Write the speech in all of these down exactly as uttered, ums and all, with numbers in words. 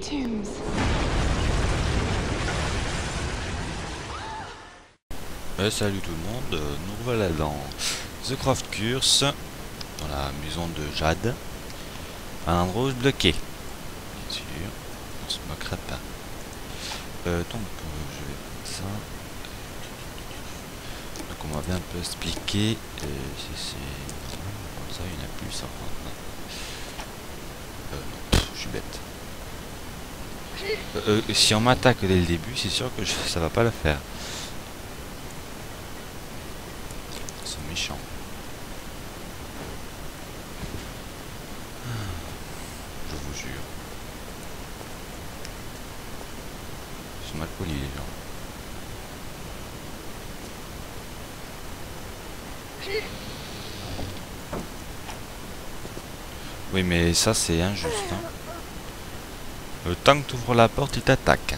tombs. Ouais, salut tout le monde, euh, nous voilà dans The Craft Curse, dans la maison de Jade, un endroit bloqué, bien sûr, on se moquera pas. Euh, donc, euh, je vais faire ça. Donc on m'avait un peu expliqué, euh, si c'est... Comme ça, il n'y en a plus, ça rentre. Euh, non, pff, je suis bête. Euh, euh, si on m'attaque dès le début, c'est sûr que je, ça va pas le faire. C'est méchant. Je vous jure. Ils sont mal polis les gens. Oui mais ça c'est injuste. Hein. Le temps que tu ouvres la porte, il t'attaque.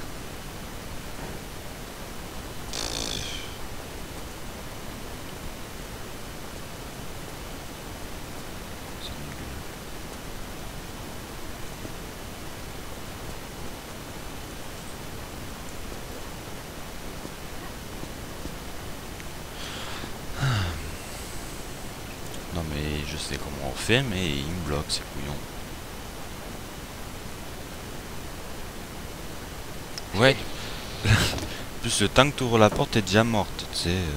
Non mais je sais comment on fait, mais il me bloque, c'est couillon. Ouais. Plus le temps que tu ouvres la porte, t'es déjà morte, tu sais.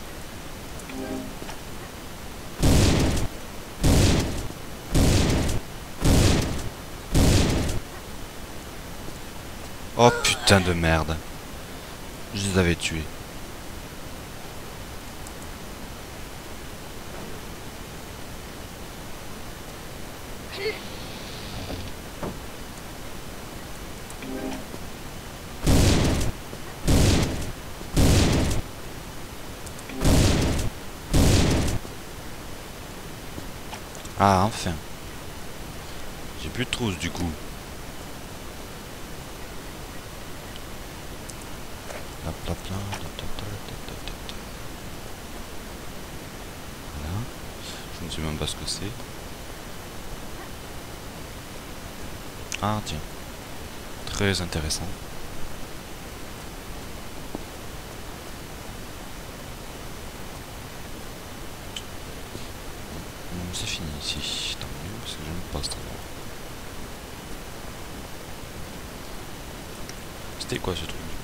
Oh putain de merde. Je les avais tués. Ah, enfin. J'ai plus de trousse du coup. Hop, hop, là, hop, hop, hop, hop, hop, hop. Voilà. Je ne sais même pas ce que c'est. Ah, tiens. Très intéressant. Bon, c'est fini ici. Tant mieux, parce que j'aime pas cet endroit. C'était quoi ce truc du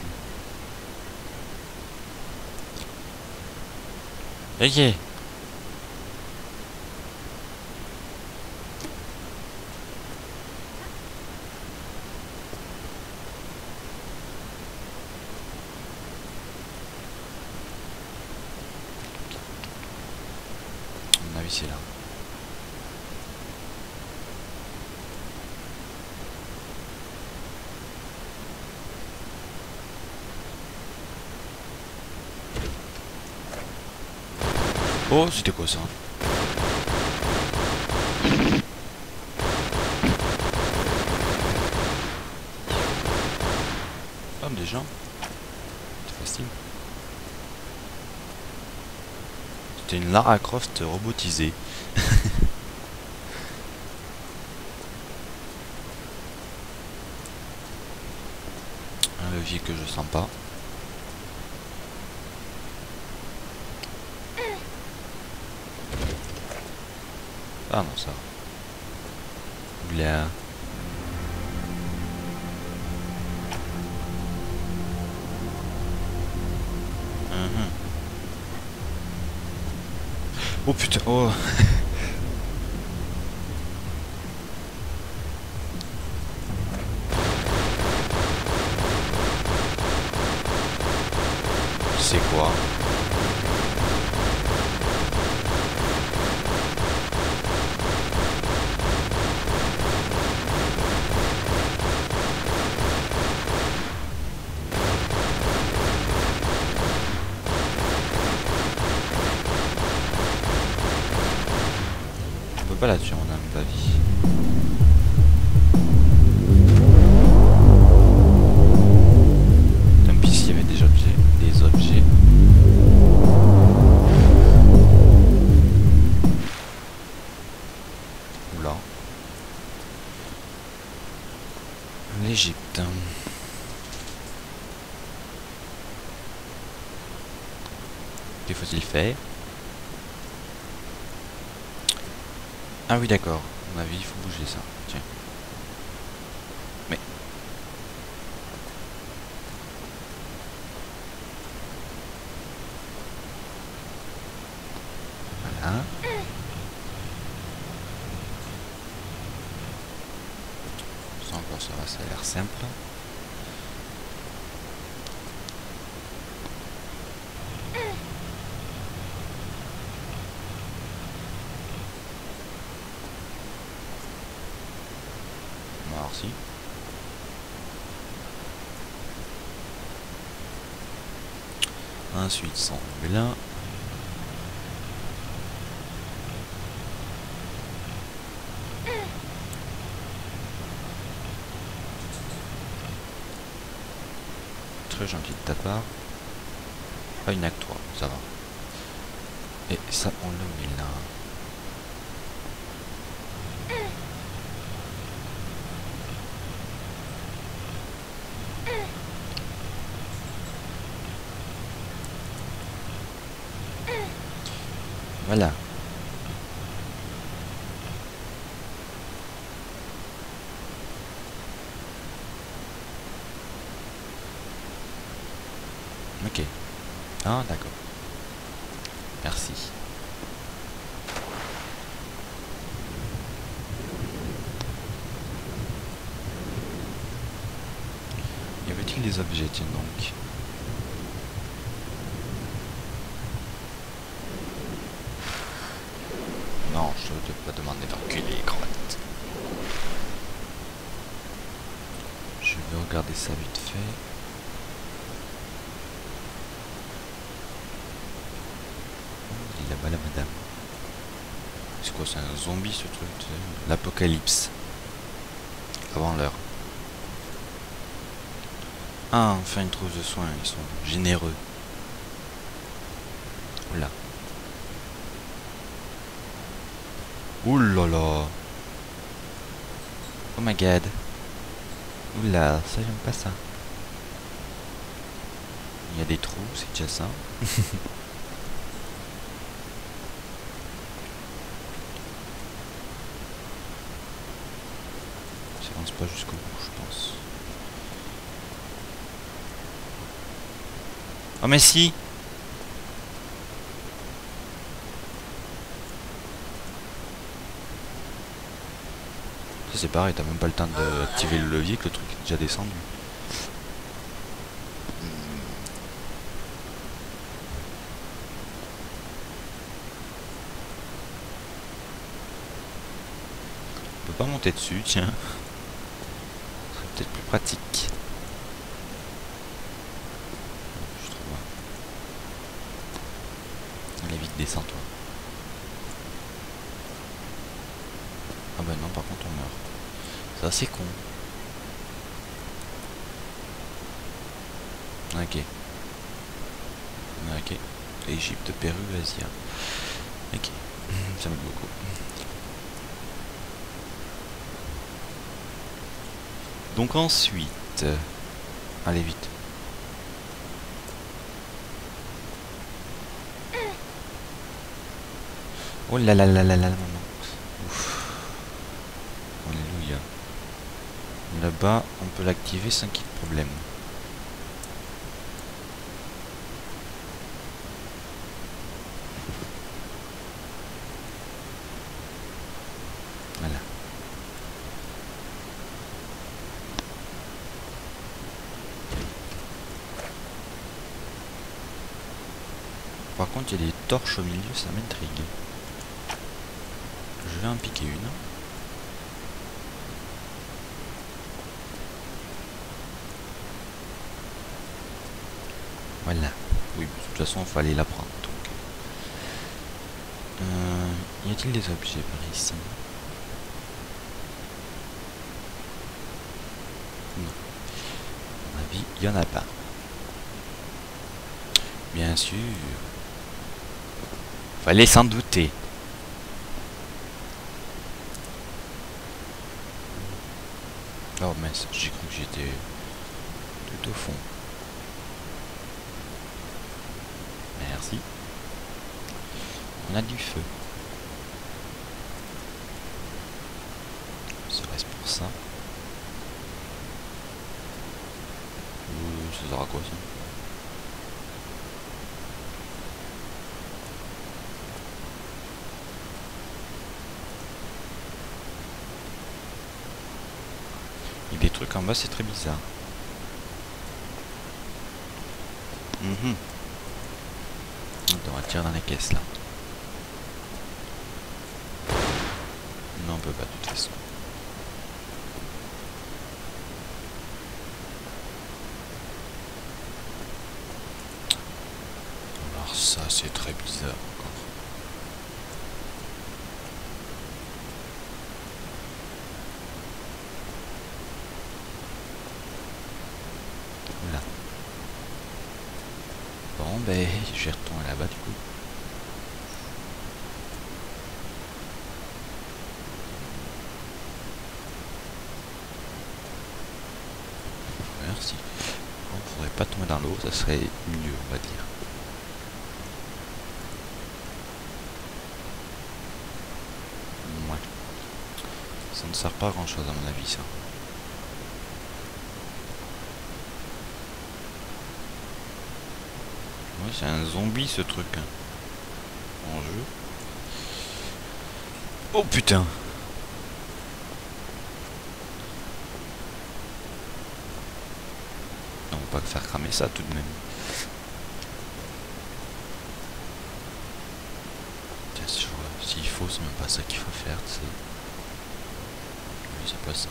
coup? Ok. À mon avis c'est là. Oh, c'était quoi ça? Ah, déjà. C'est facile. C'était une Lara Croft robotisée. Un levier que je sens pas. Ah non, ça. Là. Uh-huh. Oh putain, oh. C'est quoi? On peut pas la tuer, on a même pas vie. Tant pis s'il y avait des objets, des objets. Oula. L'Égypte. Que faut-il faire? Ah oui d'accord, à mon avis il faut bouger ça. Tiens. Mais. Voilà. Ça encore ça va, ça a l'air simple. Si. Ensuite, semble là. Très gentil de ta part. Pas une acte trois, ça va. Et ça, on le met là. Voilà. Ok. Ah, d'accord. Merci. Y avait-il des objets, tiens donc? Non, je ne te pas demander d'enculer, crotte. Je vais regarder ça vite fait. Il est là-bas la madame. C'est quoi, c'est un zombie ce truc? L'apocalypse. Avant l'heure. Ah, enfin une trousse de soins, ils sont généreux. Oula. Oulala. Oh my god. Oula, ça j'aime pas ça. Il y a des trous, c'est déjà ça. Ça avance pas jusqu'au bout, je pense. Oh mais si. Ça c'est pareil, t'as même pas le temps d'activer le levier que le truc est déjà descendu. On peut pas monter dessus, tiens. Ce serait peut-être plus pratique. Je trouve. Allez vite, descends-toi. Ah bah non, par contre on meurt. Ça c'est con. Ok. Ok. Égypte, Pérou, Asie. Ok. Ça m'aide beaucoup. Donc ensuite... Allez vite. Oh là là là là là, maman. Ouf. Alléluia. Là-bas, on peut l'activer sans qu'il y ait de problème. Voilà. Par contre, il y a des torches au milieu, ça m'intrigue. Je vais en piquer une. Voilà. Oui, de toute façon, il faut aller la prendre. Donc. Euh, y a-t-il des objets par ici? Non. À mon avis, il n'y en a pas. Bien sûr. Fallait s'en douter. Oh mince, j'ai cru que j'étais tout au fond. Merci. On a du feu. Serait-ce pour ça? Ou ça sert à quoi ça? Il y a des trucs en bas, c'est très bizarre. Mhm. On va tirer dans les caisses là. Non, on peut pas de toute façon. Alors ça, c'est très bizarre encore. Voilà. Bon, ben, je vais retourner là-bas du coup. Merci. Bon, faudrait pas tomber dans l'eau, ça serait mieux, on va dire. Ouais. Ça ne sert pas à grand chose à mon avis, ça. Ouais, c'est un zombie ce truc. Hein. En jeu. Oh putain! On va pas faire cramer ça tout de même. Tiens, si je vois, s'il faut, c'est même pas ça qu'il faut faire, tu sais. Oui, c'est pas ça.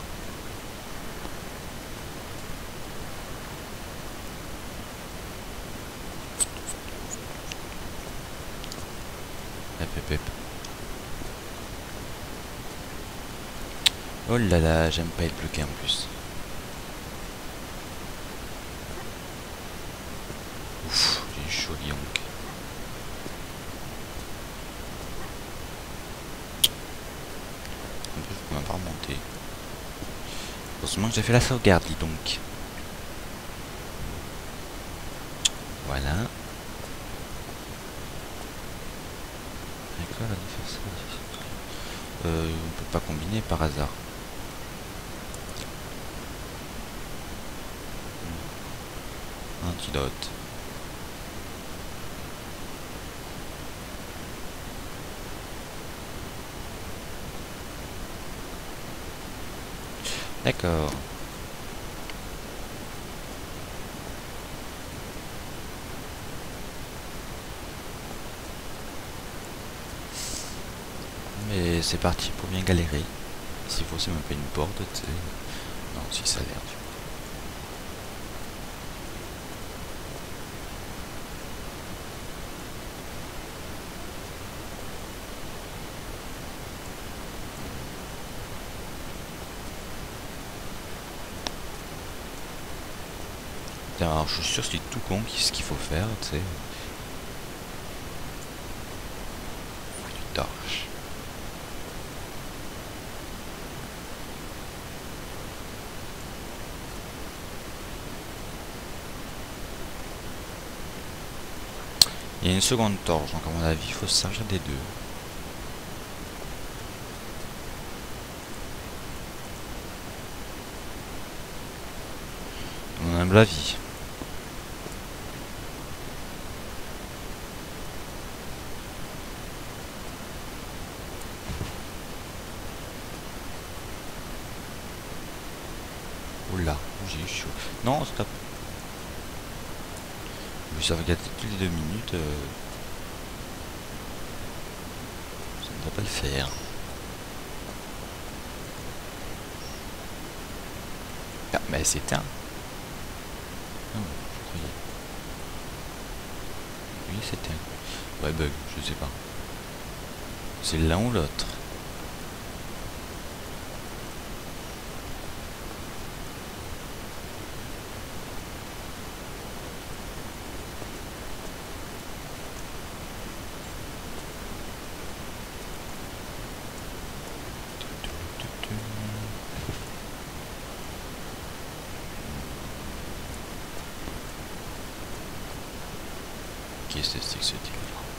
Hep hep hep. Oh là là, j'aime pas être bloqué en plus. Ouf, j'ai chaud donc. En plus, je peux même pas remonter. Heureusement que j'ai fait la sauvegarde, dis donc. Voilà. D'accord, faire ça. Euh, on peut pas combiner par hasard. Antidote. D'accord. Mais c'est parti pour bien galérer. S'il faut, c'est même pas une porte, tu sais. Non, si ça a l'air. Alors, je suis sûr que c'est tout con ce qu'il faut faire, tu sais. Du torche. Il y a une seconde torche, donc à mon avis, il faut se servir des deux. Mon humble avis. Oula, j'ai eu chaud. Non, stop. Je vais sauvegarder toutes les deux minutes. Euh... Ça ne va pas le faire. Ah, mais c'est un. Non, je croyais. Oui, c'était un. Ouais, bug, je sais pas. C'est l'un ou l'autre. Qu'est-ce que c'est que ce délire?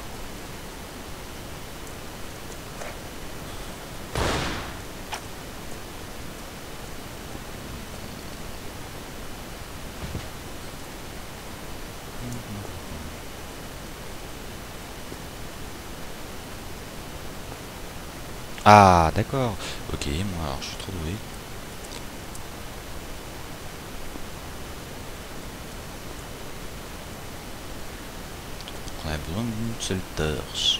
Ah, d'accord. Ok, moi alors je suis trop doué. On a besoin d'une seule torche.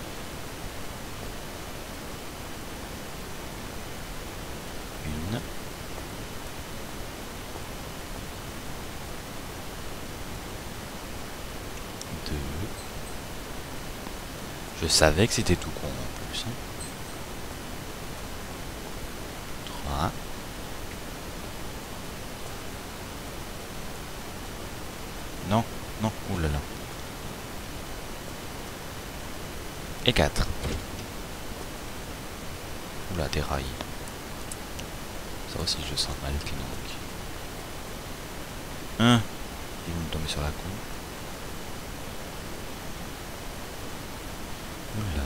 Une. Deux. Je savais que c'était tout con en plus. Hein. Trois. Non, non, oulala. Et quatre. Oula, des rails. Ça aussi je sens mal que donc. Un. Ils vont me tomber sur la coupe. Oula.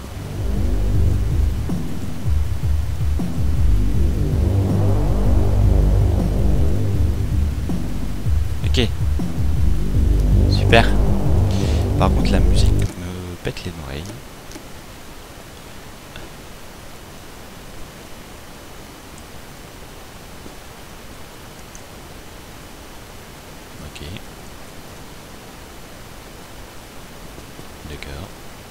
Ok. Super. Par contre la musique me pète les oreilles. Ok. D'accord.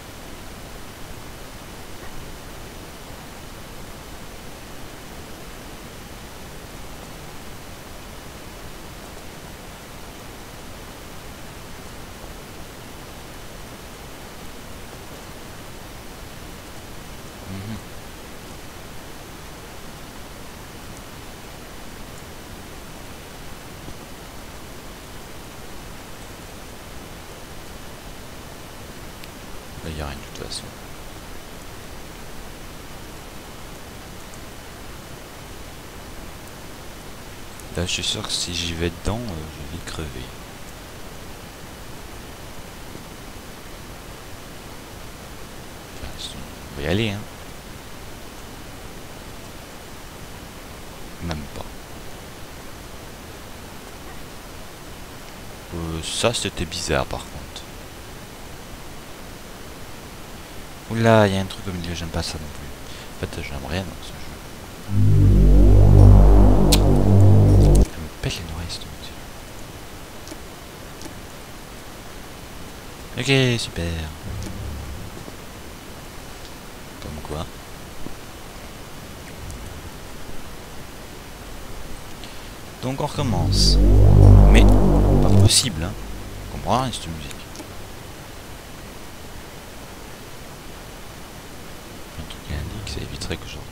Mhm. Là, il n'y a rien de toute façon. Là, je suis sûr que si j'y vais dedans, euh, je vais crever. Enfin, on va y aller, hein. Même pas. Euh, ça, c'était bizarre, par contre. Oula, il y a un truc au milieu, j'aime pas ça non plus. En fait, j'aime rien dans ce jeu. Ça me pète les oreilles, cette musique. Ok, super. Comme quoi. Donc on recommence. Mais, pas possible, hein. Je comprends rien, cette musique. Un truc qui indique, ça éviterait que je